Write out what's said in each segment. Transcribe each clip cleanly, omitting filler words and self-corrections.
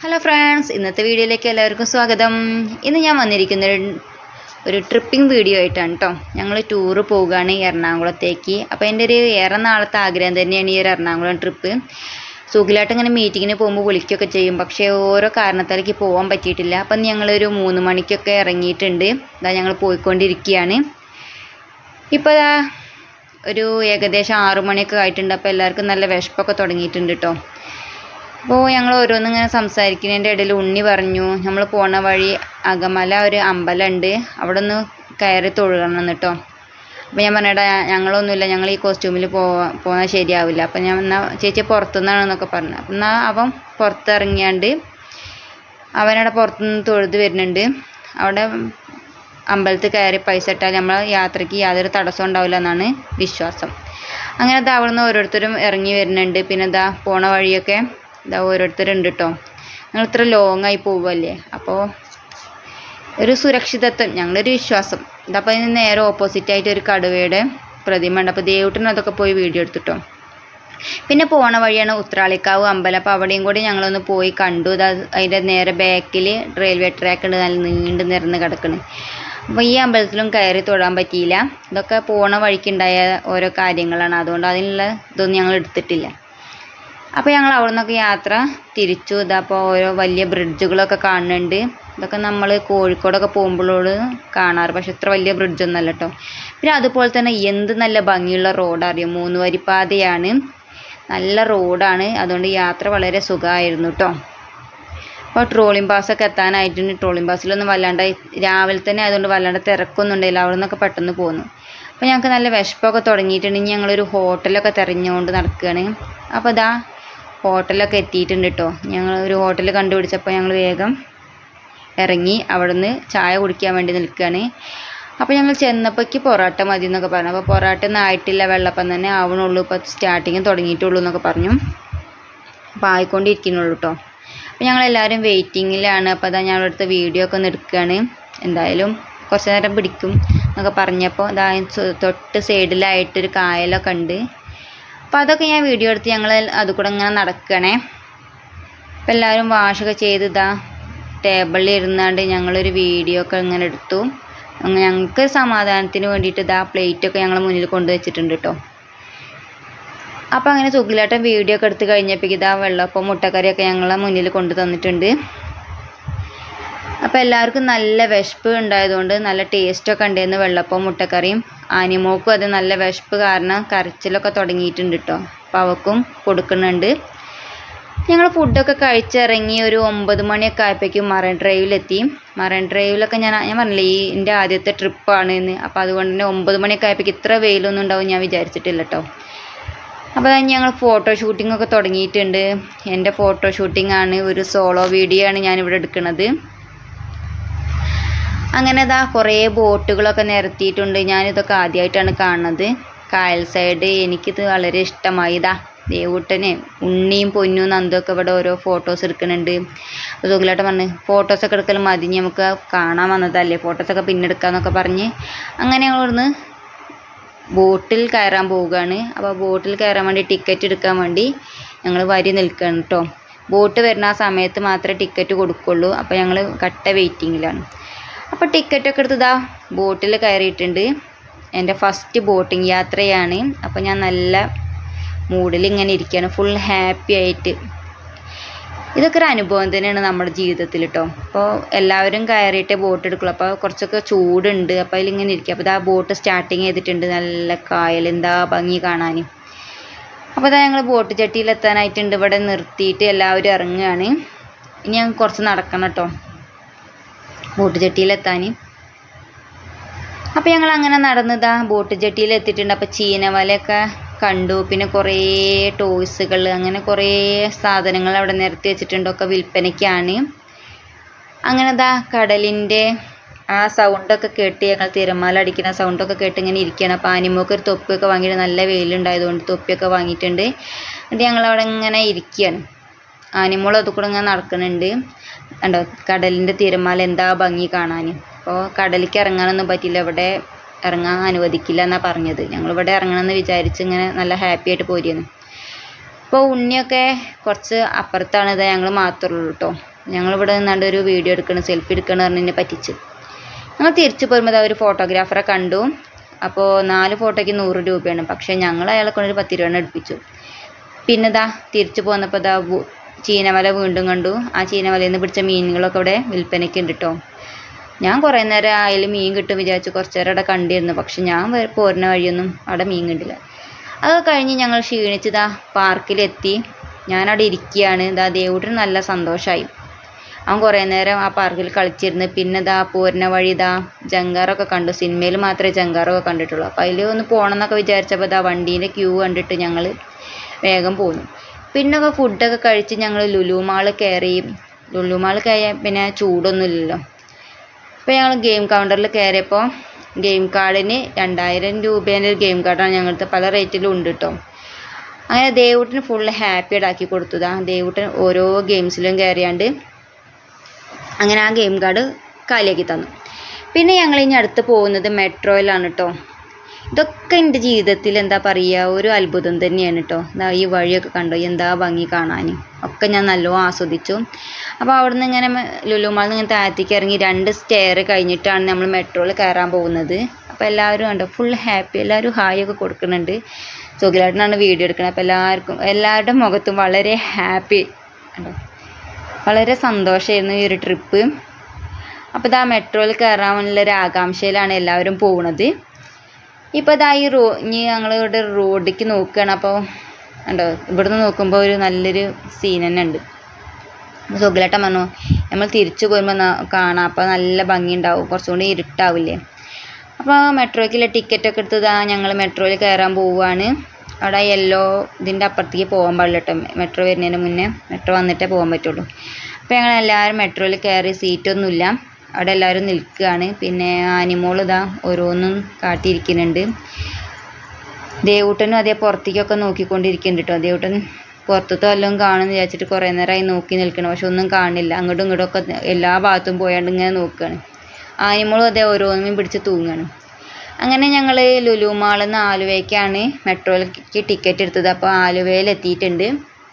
Hello friends, ഇന്നത്തെ വീഡിയോയിലേക്ക് എല്ലാവർക്കും സ്വാഗതം. ഇന്ന് ഞാൻ വന്നിരിക്കുന്നത് ഒരു ട്രിപ്പിംഗ് വീഡിയോ ആയിട്ടാണ് കേട്ടോ. ഞങ്ങൾ ടൂറ് പോവുകയാണ് എറണാകുളത്തേക്ക്. അപ്പോൾ എൻ്റെ ഒരു ഏറെ നാളത്തെ ആഗ്രഹം തന്നെയാണ് ഈ ഒരു എറണാകുളം ട്രിപ്പ്. സുഖിലായിട്ട് ഇങ്ങനെ മീറ്റിങ്ങിന് പോകുമ്പോൾ വിളിക്കുകയൊക്കെ ചെയ്യും, പക്ഷേ ഓരോ കാരണത്താലേക്ക് പോകാൻ പറ്റിയിട്ടില്ല. അപ്പം ഞങ്ങളൊരു 3 മണിക്കൊക്കെ ഇറങ്ങിയിട്ടുണ്ട്. ഇതാ ഞങ്ങൾ പോയിക്കൊണ്ടിരിക്കുകയാണ്. ഇപ്പോൾ ഒരു ഏകദേശം 6 മണിയൊക്കെ ആയിട്ടുണ്ട്. അപ്പോൾ എല്ലാവർക്കും നല്ല വിശപ്പൊക്കെ തുടങ്ങിയിട്ടുണ്ട് കേട്ടോ. അപ്പോൾ ഞങ്ങൾ ഓരോന്നിങ്ങനെ സംസാരിക്കുന്നതിൻ്റെ ഇടയിൽ ഉണ്ണി പറഞ്ഞു, നമ്മൾ പോണ വഴി അകമല ഒരു അമ്പലമുണ്ട്, അവിടെ ഒന്ന് കയറി തൊഴുകണം കേട്ടോ. അപ്പോൾ ഞാൻ പറഞ്ഞേടാ ഞങ്ങളൊന്നുമില്ല, ഞങ്ങൾ ഈ കോസ്റ്റ്യൂമിൽ പോകാൻ ശരിയാവില്ല. അപ്പം ഞാൻ എന്നാൽ ചേച്ചി പുറത്തുനിന്നാണെന്നൊക്കെ പറഞ്ഞു. അപ്പം എന്നാൽ അവൻ പുറത്തിറങ്ങിയാണ്ട് അവനവിടെ പുറത്തുനിന്ന് തൊഴുത് വരുന്നുണ്ട്. അവിടെ അമ്പലത്തിൽ കയറി പൈസ ഇട്ടാൽ നമ്മൾ യാത്രയ്ക്ക് യാതൊരു തടസ്സം ഉണ്ടാവില്ല എന്നാണ് വിശ്വാസം. അങ്ങനെ അവിടെ നിന്ന് ഓരോരുത്തരും ഇറങ്ങി വരുന്നുണ്ട്. പിന്നെ പോണ വഴിയൊക്കെ ഓരോരുത്തരുണ്ട് കേട്ടോ. ഞങ്ങൾ ഇത്ര ലോങ്ങായി പോവുമല്ലേ, അപ്പോൾ ഒരു സുരക്ഷിതത്വം, ഞങ്ങളൊരു വിശ്വാസം. ഇതപ്പോൾ അതിന് നേരെ ഓപ്പോസിറ്റായിട്ട് ഒരു കടുവയുടെ പ്രതിമ ഉണ്ട്. അപ്പോൾ ദേവൂട്ടിന് അതൊക്കെ പോയി വീഡിയോ എടുത്തിട്ടോ. പിന്നെ പോണ വഴിയാണ് ഉത്രാളിക്കാവ് അമ്പലം. അപ്പോൾ അവിടെയും കൂടി ഞങ്ങളൊന്ന് പോയി കണ്ടു. അതിൻ്റെ നേരെ ബാക്കിൽ റെയിൽവേ ട്രാക്ക് ഉണ്ട്, നല്ല നീണ്ടു നിരന്ന് കിടക്കണ്. അപ്പോൾ ഈ അമ്പലത്തിലും കയറി തൊഴാൻ പറ്റിയില്ല. ഇതൊക്കെ പോണ വഴിക്കുണ്ടായ ഓരോ കാര്യങ്ങളാണ്, അതുകൊണ്ട് അതിനുള്ള ഇതൊന്നും ഞങ്ങൾ എടുത്തിട്ടില്ല. അപ്പോൾ ഞങ്ങൾ അവിടെ നിന്നൊക്കെ യാത്ര തിരിച്ചു. അപ്പോൾ ഓരോ വലിയ ബ്രിഡ്ജുകളൊക്കെ കാണുന്നുണ്ട്. ഇതൊക്കെ നമ്മൾ കോഴിക്കോടൊക്കെ പോകുമ്പോഴോട് കാണാറ്, പക്ഷെ ഇത്ര വലിയ ബ്രിഡ്ജൊന്നുമല്ല കേട്ടോ. പിന്നെ അതുപോലെ തന്നെ എന്ത് നല്ല ഭംഗിയുള്ള റോഡറിയും, 3 വരിപ്പാതയാണ്, നല്ല റോഡാണ്. അതുകൊണ്ട് യാത്ര വളരെ സുഖമായിരുന്നു കേട്ടോ. അപ്പോൾ ട്രോളിംഗ് പാസ്സൊക്കെ എത്താനായിട്ടുണ്ട്. ട്രോളിംഗ് പാസ്സിലൊന്നും വല്ലാണ്ട് രാവിലെ തന്നെ ആയതുകൊണ്ട് വല്ലാണ്ട് തിരക്കൊന്നും ഉണ്ടായില്ല. അവിടെ നിന്നൊക്കെ പെട്ടെന്ന് പോന്നു. അപ്പോൾ ഞങ്ങൾക്ക് നല്ല വിശപ്പൊക്കെ തുടങ്ങിയിട്ടുണ്ട്. ഇനി ഞങ്ങളൊരു ഹോട്ടലൊക്കെ തിരഞ്ഞുകൊണ്ട് നടക്കുകയാണ്. അപ്പോൾ ഹോട്ടലൊക്കെ എത്തിയിട്ടുണ്ട് കേട്ടോ. ഞങ്ങൾ ഒരു ഹോട്ടൽ കണ്ടുപിടിച്ചപ്പോൾ ഞങ്ങൾ വേഗം ഇറങ്ങി അവിടെ നിന്ന് ചായ കുടിക്കാൻ വേണ്ടി നിൽക്കുകയാണ്. അപ്പോൾ ഞങ്ങൾ ചെന്നപ്പോഴേക്ക് പൊറോട്ട മതി എന്നൊക്കെ പറഞ്ഞു. അപ്പോൾ പൊറോട്ട ഒന്നും ആയിട്ടില്ല, വെള്ളപ്പം തന്നെ ആവണുള്ളൂ, ഇപ്പോൾ സ്റ്റാർട്ടിങ് തുടങ്ങിയിട്ടുള്ളൂ എന്നൊക്കെ പറഞ്ഞു. അപ്പോൾ ആയിക്കൊണ്ടിരിക്കുന്നുള്ളൂ കേട്ടോ. അപ്പോൾ ഞങ്ങളെല്ലാവരും വെയിറ്റിങ്ങിലാണ്. അപ്പോൾ ഞങ്ങളടുത്ത് വീഡിയോ ഒക്കെ ഒന്ന് എടുക്കുകയാണ്. എന്തായാലും കുറച്ച് നേരം പിടിക്കും എന്നൊക്കെ പറഞ്ഞപ്പോൾ തൊട്ട് സൈഡിലായിട്ടൊരു കായലൊക്കെ ഉണ്ട്. അപ്പോൾ അതൊക്കെ ഞാൻ വീഡിയോ എടുത്ത് ഞങ്ങൾ അതുകൂടെ ഇങ്ങനെ നടക്കണേ. അപ്പോൾ എല്ലാവരും വാഷൊക്കെ ചെയ്ത് ടേബിളിൽ ഇരുന്നാണ്ട് ഞങ്ങളൊരു വീഡിയോ ഒക്കെ ഇങ്ങനെ എടുത്തു. ഞങ്ങൾക്ക് സമാധാനത്തിന് വേണ്ടിയിട്ട് പ്ലേറ്റൊക്കെ ഞങ്ങൾ മുന്നിൽ കൊണ്ടുവച്ചിട്ടുണ്ട് കേട്ടോ. അപ്പോൾ അങ്ങനെ സുഖിലാട്ടം വീഡിയോ ഒക്കെ എടുത്ത് കഴിഞ്ഞപ്പോഴേക്ക് വെള്ളപ്പം മുട്ടക്കറിയൊക്കെ ഞങ്ങളെ മുന്നിൽ കൊണ്ടു തന്നിട്ടുണ്ട്. അപ്പോൾ എല്ലാവർക്കും നല്ല വിശപ്പ് ഉണ്ടായതുകൊണ്ട് നല്ല ടേസ്റ്റൊക്കെ ഉണ്ടായിരുന്നു വെള്ളപ്പം മുട്ടക്കറിയും. ആനിമോക്കും അത് നല്ല വിശപ്പ് കാരണം കരച്ചിലൊക്കെ തുടങ്ങിയിട്ടുണ്ട് കേട്ടോ. അപ്പോൾ അവൾക്കും കൊടുക്കുന്നുണ്ട്. ഞങ്ങൾ ഫുഡൊക്കെ കഴിച്ചിറങ്ങി ഒരു 9 മണിയൊക്കെ ആയപ്പോഴേക്കും മറൈൻ ഡ്രൈവിലെത്തി. മറൈൻ ഡ്രൈവിലൊക്കെ ഞാൻ പറഞ്ഞില്ലേ എൻ്റെ ആദ്യത്തെ ട്രിപ്പാണ് എന്ന്. അപ്പോൾ അതുകൊണ്ട് തന്നെ 9 മണിയൊക്കെ ആയപ്പോഴേക്കും ഇത്ര വെയിലൊന്നും ഉണ്ടാവും ഞാൻ വിചാരിച്ചിട്ടില്ല കേട്ടോ. അപ്പോൾ ഞങ്ങൾ ഫോട്ടോ ഷൂട്ടിങ്ങൊക്കെ തുടങ്ങിയിട്ടുണ്ട്. എൻ്റെ ഫോട്ടോ ഷൂട്ടിംഗ് ആണ്, ഒരു സോളോ വീഡിയോ ആണ് ഞാനിവിടെ എടുക്കുന്നത്. അങ്ങനെ കുറേ ബോട്ടുകളൊക്കെ നിരത്തിയിട്ടുണ്ട്. ഞാനിതൊക്കെ ആദ്യമായിട്ടാണ് കാണുന്നത്. കായൽ സൈഡ് എനിക്കിത് വളരെ ഇഷ്ടമായി. ദേവൂട്ടന് ഉണ്ണിയും പൊന്നും നന്ദൊക്കെ ഇവിടെ ഓരോ ഫോട്ടോസ് എടുക്കുന്നുണ്ട്. അപ്പോൾ സുഖിലായിട്ട് പറഞ്ഞ് ഫോട്ടോസൊക്കെ എടുക്കൽ മതി, നമുക്ക് കാണാൻ വന്നതല്ലേ, ഫോട്ടോസൊക്കെ പിന്നെ എടുക്കാമെന്നൊക്കെ പറഞ്ഞ് അങ്ങനെ ഞങ്ങൾ ഇവിടുന്ന് ബോട്ടിൽ കയറാൻ പോവുകയാണ്. അപ്പോൾ ബോട്ടിൽ കയറാൻ വേണ്ടി ടിക്കറ്റ് എടുക്കാൻ വേണ്ടി ഞങ്ങൾ വരി നിൽക്കുകയാണ് കേട്ടോ. ബോട്ട് വരുന്ന ആ സമയത്ത് മാത്രമേ ടിക്കറ്റ് കൊടുക്കുള്ളൂ. അപ്പോൾ ഞങ്ങൾ കട്ട വെയിറ്റിങ്ങിലാണ്. അപ്പോൾ ടിക്കറ്റൊക്കെ എടുത്ത് ബോട്ടിൽ കയറിയിട്ടുണ്ട്. എൻ്റെ ഫസ്റ്റ് ബോട്ടിങ് യാത്രയാണ്. അപ്പോൾ ഞാൻ നല്ല മൂഡിൽ ഇങ്ങനെ ഇരിക്കുകയാണ്, ഫുൾ ഹാപ്പി ആയിട്ട്. ഇതൊക്കെ ഒരു അനുഭവം തന്നെയാണ് നമ്മുടെ ജീവിതത്തിൽ കേട്ടോ. അപ്പോൾ എല്ലാവരും കയറിയിട്ട് ബോട്ട് എടുക്കുള്ളൂ. അപ്പോൾ കുറച്ചൊക്കെ ചൂടുണ്ട്. അപ്പോൾ അതിലിങ്ങനെ ഇരിക്കുക. അപ്പോൾ ബോട്ട് സ്റ്റാർട്ടിങ് ചെയ്തിട്ടുണ്ട്. നല്ല കായൽ, എന്താ ഭംഗി കാണാൻ. അപ്പോൾ ഞങ്ങൾ ബോട്ട് ചട്ടിയിലെത്താനായിട്ടുണ്ട്. ഇവിടെ നിർത്തിയിട്ട് എല്ലാവരും ഇറങ്ങുകയാണ്. ഇനി ഞങ്ങൾ കുറച്ച് നടക്കണം കേട്ടോ ബോട്ട് ചട്ടിയിലെത്താൻ. അപ്പോൾ ഞങ്ങൾ അങ്ങനെ നടന്നതാ ബോട്ട് ചട്ടിയിൽ എത്തിയിട്ടുണ്ട്. അപ്പോൾ ചീനവലയൊക്കെ കണ്ടു. പിന്നെ കുറേ ടോയ്സുകൾ, അങ്ങനെ കുറേ സാധനങ്ങൾ അവിടെ നിരത്തി വെച്ചിട്ടുണ്ട്. ഒക്കെ വിൽപ്പനയ്ക്കാണ്. അങ്ങനെ കടലിൻ്റെ ആ സൗണ്ടൊക്കെ കേട്ട് ഞങ്ങൾ തിരമാല അടിക്കുന്ന സൗണ്ടൊക്കെ കേട്ട് ഇങ്ങനെ ഇരിക്കുകയാണ്. അപ്പോൾ ആനിമോക്ക് ഒരു തൊപ്പിയൊക്കെ വാങ്ങിയിട്ട് നല്ല വെയിലുണ്ടായതുകൊണ്ട് തൊപ്പിയൊക്കെ വാങ്ങിയിട്ടുണ്ട്. എന്നിട്ട് ഞങ്ങളവിടെ ഇങ്ങനെ ഇരിക്കുകയാണ്. ആനിമോൾ അത് കൂടെ ഇങ്ങനെ നടക്കുന്നുണ്ട്. കണ്ടോ കടലിൻ്റെ തിരമാല, എന്താ ഭംഗി കാണാൻ. അപ്പോൾ കടലിലേക്ക് ഇറങ്ങാനൊന്നും പറ്റില്ല, ഇവിടെ ഇറങ്ങാൻ അനുവദിക്കില്ല എന്നാണ് പറഞ്ഞത്. ഞങ്ങളിവിടെ ഇറങ്ങണമെന്ന് വിചാരിച്ച് ഇങ്ങനെ നല്ല ഹാപ്പി ആയിട്ട് പോരുന്നു. അപ്പോൾ ഉണ്ണിയൊക്കെ കുറച്ച് അപ്പുറത്താണ്, ഞങ്ങൾ മാത്രമേ ഉള്ളൂ കേട്ടോ. ഞങ്ങളിവിടെ നിന്നാണ്ട് ഒരു വീഡിയോ എടുക്കണം, സെൽഫി എടുക്കണം പറഞ്ഞ് എന്നെ പറ്റിച്ചു. ഞങ്ങൾ തിരിച്ചു പോരുമ്പോൾ ഒരു ഫോട്ടോഗ്രാഫറെ കണ്ടു. അപ്പോൾ 4 ഫോട്ടോയ്ക്ക് 100 രൂപയാണ്. പക്ഷേ ഞങ്ങൾ അയാളെ കൊണ്ടൊരു 10 രൂപ എടുപ്പിച്ചു. പിന്നെ തിരിച്ചു പോന്നപ്പോൾ ചീനവല വീണ്ടും കണ്ടു. ആ ചീനവലയിൽ നിന്ന് പിടിച്ച മീനുകളൊക്കെ ഇവിടെ വിൽപ്പനയ്ക്ക് ഉണ്ട് കേട്ടോ. ഞാൻ കുറേ നേരം അതിൽ മീൻ കിട്ടും വിചാരിച്ചു കുറച്ച് നേരം അവിടെ കണ്ടിരുന്നു. പക്ഷെ ഞാൻ പോരുന്ന വഴിയൊന്നും അവിടെ മീൻ കണ്ടില്ല. അത് കഴിഞ്ഞ് ഞങ്ങൾ ക്ഷീണിച്ച് പാർക്കിലെത്തി. ഞാനവിടെ ഇരിക്കുകയാണ്. ദേവൂട്ടിന് നല്ല സന്തോഷമായി. അവൻ കുറേ നേരം ആ പാർക്കിൽ കളിച്ചിരുന്ന്. പിന്നെ പോരുന്ന വഴി ജങ്കാറൊക്കെ കണ്ടു. സിനിമയിൽ മാത്രമേ ജങ്കാറൊക്കെ കണ്ടിട്ടുള്ളൂ. അപ്പോൾ അതിൽ ഒന്ന് പോകണം എന്നൊക്കെ വിചാരിച്ചപ്പോൾ വണ്ടീൻ്റെ ക്യൂ കണ്ടിട്ട് ഞങ്ങൾ വേഗം പോന്നു. പിന്നെ ഫുഡൊക്കെ കഴിച്ച് ഞങ്ങൾ ലുലു മാൾ കയറി. ലുലു മാൾ കയറിയാൽ പിന്നെ ചൂടൊന്നുമില്ലല്ലോ. അപ്പോൾ ഞങ്ങൾ ഗെയിം കൗണ്ടറിൽ കയറിയപ്പോൾ ഗെയിം കാർഡിന് 2000 രൂപേൻ്റെ ഒരു ഗെയിം കാർഡാണ് ഞങ്ങൾക്ക്. പല റേറ്റിലും ഉണ്ട് കേട്ടോ. അങ്ങനെ ദേവൂട്ടിന് ഫുള്ള് ഹാപ്പിയായിട്ട് ആക്കി കൊടുത്തതാണ്. ദേവൂട്ടൻ ഓരോ ഗെയിംസിലും കയറിയാണ്ട് അങ്ങനെ ആ ഗെയിം കാർഡ് കാലിയാക്കി തന്നു. പിന്നെ ഞങ്ങൾ ഇനി അടുത്ത് പോകുന്നത് മെട്രോയിലാണ് കേട്ടോ. ഇതൊക്കെ എൻ്റെ ജീവിതത്തിൽ എന്താ പറയുക, ഒരു അത്ഭുതം തന്നെയാണ് കേട്ടോ. ഈ വഴിയൊക്കെ കണ്ടോ, എന്താ ഭംഗി കാണാൻ. ഒക്കെ ഞാൻ നല്ലോണം ആസ്വദിച്ചു. അപ്പോൾ അവിടെ നിന്ന് ഇങ്ങനെ ലുലു മാളിൽ നിന്ന് ഇങ്ങനെ താഴത്തേക്ക് ഇറങ്ങി 2 സ്റ്റെയർ കഴിഞ്ഞിട്ടാണ് നമ്മൾ മെട്രോയിൽ കയറാൻ പോകുന്നത്. അപ്പോൾ എല്ലാവരും കണ്ടോ ഫുൾ ഹാപ്പി, എല്ലാവരും ഹായ് ഒക്കെ കൊടുക്കുന്നുണ്ട്. സുഖിലായിട്ടാണ് വീഡിയോ എടുക്കുന്നത്. അപ്പോൾ എല്ലാവരുടെ മുഖത്തും വളരെ ഹാപ്പി കണ്ടോ, വളരെ സന്തോഷമായിരുന്നു ഈ ഒരു ട്രിപ്പ്. അപ്പോൾ മെട്രോയിൽ കയറാനുള്ളൊരു ആകാംക്ഷയിലാണ് എല്ലാവരും പോകുന്നത്. ഇപ്പോൾ ഈ ഇനി ഞങ്ങളിവിടെ റോഡിലേക്ക് നോക്കുകയാണ്. അപ്പോൾ ഉണ്ടോ ഇവിടുന്ന് നോക്കുമ്പോൾ ഒരു നല്ലൊരു സീൻ തന്നെ ഉണ്ട്. സുഖിലേട്ടൻ പറഞ്ഞു നമ്മൾ തിരിച്ചു പോരുമ്പോൾ കാണാം, അപ്പോൾ നല്ല ഭംഗി ഉണ്ടാവും, കുറച്ചുകൂടി ഇരുട്ടാവില്ലേ. അപ്പോൾ മെട്രോയ്ക്കുള്ള ടിക്കറ്റൊക്കെ എടുത്തത് ഞങ്ങൾ മെട്രോയിൽ കയറാൻ പോവുകയാണ്. അവിടെ യെല്ലോ ഇതിൻ്റെ അപ്പുറത്തേക്ക് പോകാൻ പാടില്ല കേട്ടോ. മെട്രോ വരുന്നതിന് മുന്നേ മെട്രോ വന്നിട്ടേ പോകാൻ പറ്റുള്ളൂ. അപ്പോൾ ഞങ്ങൾ എല്ലാവരും മെട്രോയിൽ കയറി. സീറ്റൊന്നുമില്ല, അവിടെ എല്ലാവരും നിൽക്കുകയാണ്. പിന്നെ ആനിമോൾ ഓരോന്നും കാട്ടിയിരിക്കുന്നുണ്ട്. ദേവൂട്ടനും അതേ പുറത്തേക്കൊക്കെ നോക്കിക്കൊണ്ടിരിക്കുന്നുണ്ട് കേട്ടോ. ദേവൂട്ടൻ പുറത്തത്തെ വല്ലതും കാണുമെന്ന് വിചാരിച്ചിട്ട് കുറേ നേരമായി നോക്കി നിൽക്കണം. പക്ഷെ ഒന്നും കാണില്ല. അങ്ങോട്ടും ഇങ്ങോട്ടും ഒക്കെ എല്ലാ ഭാഗത്തും പോയാണ്ട് ഇങ്ങനെ നോക്കുകയാണ്. ആനിമോളും അതേ ഓരോന്നും പിടിച്ച് തൂങ്ങുകയാണ്. അങ്ങനെ ഞങ്ങൾ ലുലു മാളിൽ നിന്ന് ആലുവയ്ക്കാണ് മെട്രോയിലേക്ക് ടിക്കറ്റ് എടുത്തത്. അപ്പോൾ ആലുവയിൽ എത്തിയിട്ടുണ്ട്.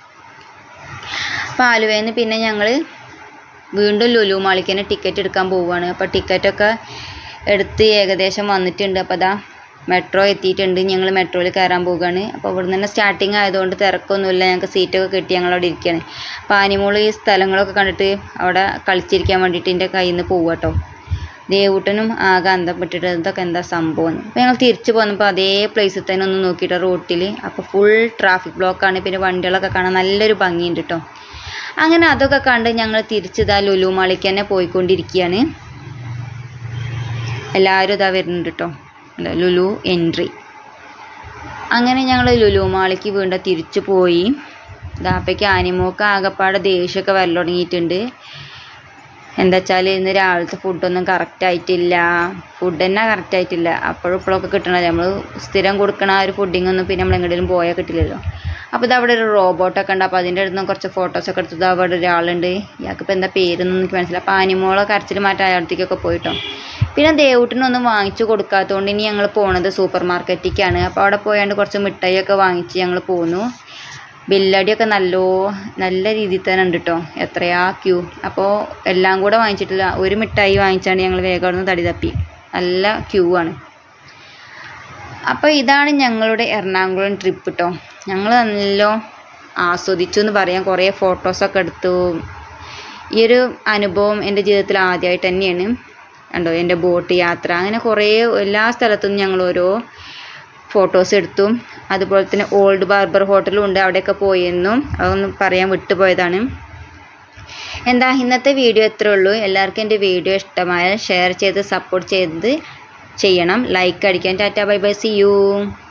അപ്പോൾ ആലുവയിൽ നിന്ന് പിന്നെ ഞങ്ങൾ വീണ്ടും ലുലു മാളിലേക്ക് തന്നെ ടിക്കറ്റ് എടുക്കാൻ പോവുകയാണ്. അപ്പോൾ ടിക്കറ്റൊക്കെ എടുത്ത് ഏകദേശം വന്നിട്ടുണ്ട്. അപ്പോൾ മെട്രോ എത്തിയിട്ടുണ്ട്. ഞങ്ങൾ മെട്രോയിൽ കയറാൻ പോവുകയാണ്. അപ്പോൾ ഇവിടെ നിന്ന് സ്റ്റാർട്ടിങ് ആയതുകൊണ്ട് തിരക്കൊന്നുമില്ല. ഞങ്ങൾക്ക് സീറ്റൊക്കെ കിട്ടി ഞങ്ങളവിടെ ഇരിക്കുകയാണ്. അപ്പോൾ ആനിമോൾ ഈ സ്ഥലങ്ങളൊക്കെ കണ്ടിട്ട് അവിടെ കളിച്ചിരിക്കാൻ വേണ്ടിയിട്ട് എൻ്റെ കയ്യിൽ നിന്ന് പോവുക കേട്ടോ. ദേവൂട്ടനും ആകെ അന്തപ്പെട്ടിട്ട് ഇതൊക്കെ എന്താ സംഭവം. അപ്പോൾ ഞങ്ങൾ തിരിച്ചു പോന്നപ്പോൾ അതേ പ്ലേസിൽ തന്നെ ഒന്ന് നോക്കിയിട്ട് റോട്ടിൽ. അപ്പോൾ ഫുൾ ട്രാഫിക് ബ്ലോക്കാണ്. പിന്നെ വണ്ടികളൊക്കെ കാണാൻ നല്ലൊരു ഭംഗിയുണ്ട് കേട്ടോ. അങ്ങനെ അതൊക്കെ കണ്ട് ഞങ്ങൾ തിരിച്ച് ലുലു മാളിലേക്ക് തന്നെ പോയിക്കൊണ്ടിരിക്കുകയാണ്. എല്ലാവരും വരുന്നുണ്ട് കേട്ടോ. ലുലു എൻട്രി. അങ്ങനെ ഞങ്ങൾ ലുലു മാളിലേക്ക് വീണ്ടും തിരിച്ചു പോയി. അപ്പോഴേക്ക് ആനിമോക്ക് ആകെപ്പാടെ ദേഷ്യമൊക്കെ വരൽ തുടങ്ങിയിട്ടുണ്ട്. എന്താ വെച്ചാൽ ഇന്ന് രാവിലത്തെ ഫുഡൊന്നും കറക്റ്റായിട്ടില്ല. ഫുഡ് തന്നെ കറക്റ്റായിട്ടില്ല. അപ്പോഴും ഇപ്പോഴൊക്കെ കിട്ടണത് നമ്മൾ സ്ഥിരം കൊടുക്കണ ആ ഒരു ഫുഡിങ്ങൊന്നും പിന്നെ നമ്മൾ എങ്ങോട്ടും പോയാൽ കിട്ടില്ലല്ലോ. അപ്പോൾ അവിടെ ഒരു റോബോട്ടൊക്കെ ഉണ്ട്. അപ്പോൾ അതിൻ്റെ അടുത്ത് നിന്ന് കുറച്ച് ഫോട്ടോസൊക്കെ എടുത്തത് അവിടെ ഒരാളുണ്ട്. ഇയാൾക്കിപ്പോൾ എന്താ പേരൊന്നും എനിക്ക് മനസ്സിലായി. അപ്പോൾ ആനിമോളെ കരച്ചിൽ മാറ്റാൻ അയാളത്തേക്കൊക്കെ പോയിട്ടോ. പിന്നെ ദേവൂട്ടിനൊന്നും വാങ്ങിച്ചു കൊടുക്കാത്തതുകൊണ്ട് ഇനി ഞങ്ങൾ പോണത് സൂപ്പർ മാർക്കറ്റിലേക്കാണ്. അപ്പോൾ അവിടെ പോയാണ്ട് കുറച്ച് മിഠായിയൊക്കെ വാങ്ങിച്ച് ഞങ്ങൾ പോന്നു. ബില്ലടിയൊക്കെ നല്ല രീതിയിൽ തന്നെ ഉണ്ട് കേട്ടോ. എത്രയാ ക്യൂ. അപ്പോൾ എല്ലാം കൂടെ വാങ്ങിച്ചിട്ടില്ല. ഒരു മിഠായി വാങ്ങിച്ചാണ്ട് ഞങ്ങൾ വേഗം അവിടെ നിന്ന് തടി തപ്പി. നല്ല ക്യൂ ആണ്. അപ്പോൾ ഇതാണ് ഞങ്ങളുടെ എറണാകുളം ട്രിപ്പ് കേട്ടോ. ഞങ്ങൾ നല്ല ആസ്വദിച്ചു എന്ന് പറയാം. കുറേ ഫോട്ടോസൊക്കെ എടുത്തു. ഈ ഒരു അനുഭവം എൻ്റെ ജീവിതത്തിൽ ആദ്യമായിട്ട് തന്നെയാണ് കണ്ടോ. എൻ്റെ ബോട്ട് യാത്ര അങ്ങനെ കുറേ എല്ലാ സ്ഥലത്തും ഞങ്ങൾ ഓരോ ഫോട്ടോസ് എടുത്തു. അതുപോലെ തന്നെ ഓൾഡ് ബാർബർ ഹോട്ടലും ഉണ്ട്, അവിടെയൊക്കെ പോയെന്നും അതൊന്നും പറയാൻ വിട്ടുപോയതാണ്. ഇന്നത്തെ വീഡിയോ ഇത്രേ ഉള്ളൂ. എല്ലാവർക്കും എൻ്റെ വീഡിയോ ഇഷ്ടമായാൽ ഷെയർ ചെയ്ത് സപ്പോർട്ട് ചെയ്യണം. ലൈക്ക് അടിക്കാൻ. Tata bye bye, see U.